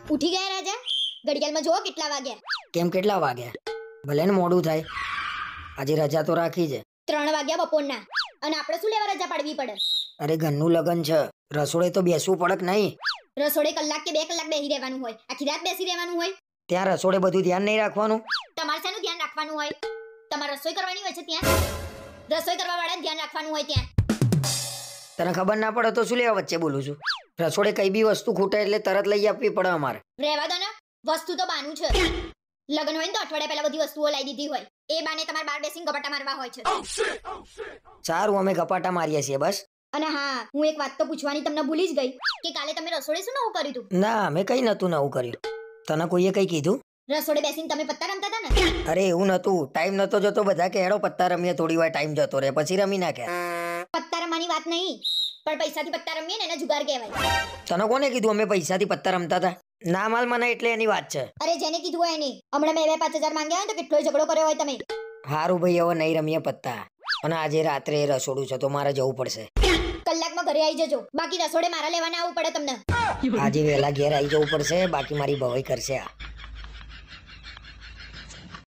ઉઠી ગયા રાજા? ઘડિયાળમાં જોવો કેટલા વાગ્યા. કેમ કેટલા વાગ્યા? ભલે ને મોડું થાય, આજે રજા તો રાખી છે. 3 વાગ્યા બપોરના. અને આપણે શું લેવા રજા પાડવી પડે? અરે ઘરનું લગન છે, રસોડે તો બેસવું પડે કે નહીં? રસોડે કલાક કે 2 કલાક બેસી રહેવાનું હોય, આખી રાત બેસી રહેવાનું હોય. ત્યાં રસોડે બધું ધ્યાન નહીં રાખવાનું? તમારે શાનું ધ્યાન રાખવાનું હોય? તમારે રસોઈ કરવાની હોય છે ત્યાં. રસોઈ કરવા વાળા ધ્યાન રાખવાનું હોય ત્યાં. તને ખબર ના પડે તો શું લેવા વચ્ચે બોલું છું? રસોડે કઈ બી વસ્તુ ખૂટે એટલે તરત લઈ આપવી પડે અમારે. રહેવા દો ને, વસ્તુ તો બાનું છે. લગન હોય ને તો અઠવાડિયા પહેલા બધી વસ્તુઓ લાવી દીધી હોય, એ બાને તમારે બાર બેસીને ગપાટા મારવા હોય છે. સારું, અમે ગપાટા મારીએ છીએ બસ. અને હા, હું એક વાત તો પૂછવાની તમને ભૂલી જ ગઈ કે કાલે તમે રસોડે શું નવું કર્યું હતું? ના, અમે કઈ નતું નવું કર્યું. તને કોઈએ કઈ કીધું? રસોડે બેસીને તમે પત્તા રમતા હતા ને? અરે એવું નતું, ટાઈમ નતો જતો. બધા કે હેડો પત્તા રમીએ, થોડી વાર ટાઈમ જતો રહે, પછી રમી નાખ્યા. પત્તા રમવાની વાત નહીં, પણ પૈસાથી પત્તા રમીએ ને એને જુગાર કહેવાય. તને કોને કીધું અમે પૈસાથી પત્તા રમતા હતા? ના માલ મને એટલે એની વાત છે. અરે જેને કીધું હોય એની. હમણાં મેં 5,000 માંગ્યા હોય તો કેટલો ઝઘડો કર્યો હોય તમે. હારું ભાઈ, હવે નહીં રમીએ પત્તા. અને આજે રાત્રે રસોડું છે તો મારે જવું પડશે. કલાકમાં ઘરે આવી જજો, બાકી રસોડે મારા લેવાના આવવું પડે તમને. આજે વહેલા ઘેર આવી જવું પડશે, બાકી મારી ભવાઈ કરશે આ.